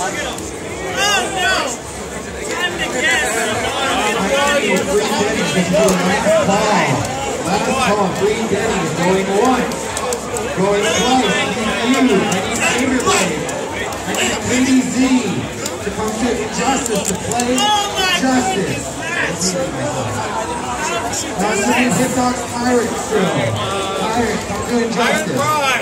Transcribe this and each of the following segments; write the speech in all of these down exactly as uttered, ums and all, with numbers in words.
Oh no! Time to guess. Last call, Green Denny is going once. Going twice. I need you. I need Chamberlain. I need K D Z to come to Injustice to play Justice. Last name Hip Dog's Pirates still. Pirates, come to Injustice.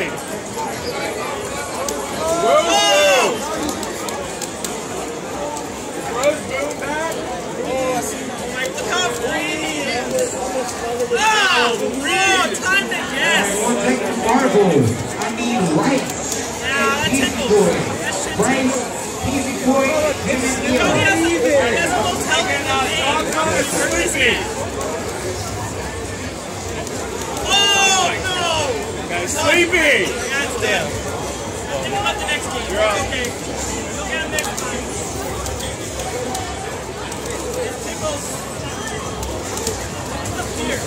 Oh, real time to guess. I want to take the marbles. I need rights. Yeah, that tickles. That shit Rights, Easy Boy, him and He has a little helping name. Oh, no. Guys, sleepy. That's them. Think about the next game. You're up. Okay. We'll get him next time. It tickles. Here.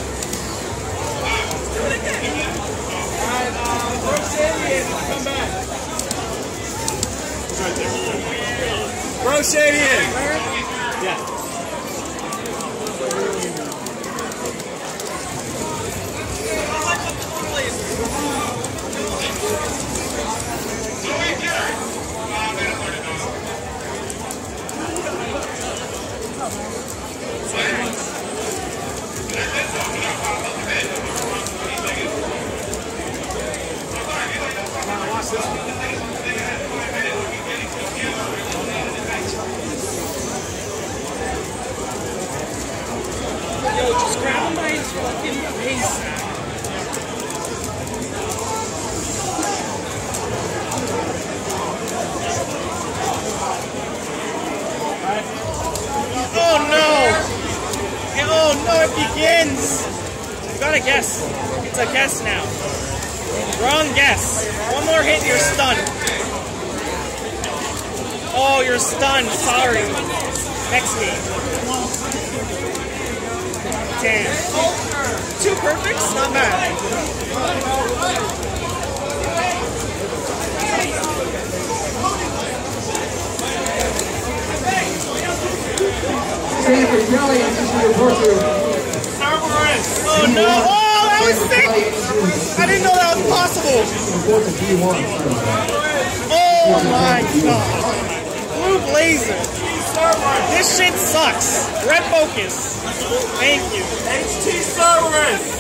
Do it again. Alright, um, Bro Shady in. Come back. It's right there. Bro Shady in. Yeah. Yo, just grab him by his fucking face. Oh no! Oh no, it begins! You gotta guess. It's a guess now. Wrong guess. One more hit, you're stunned. Oh, you're stunned. Sorry. Next game. Damn. Two perfects? Not bad. Oh no! Oh, that was sick! I didn't know that was possible! Oh my god! Blueblazer! This shit sucks! Red focus! Thank you! H T Cerberus!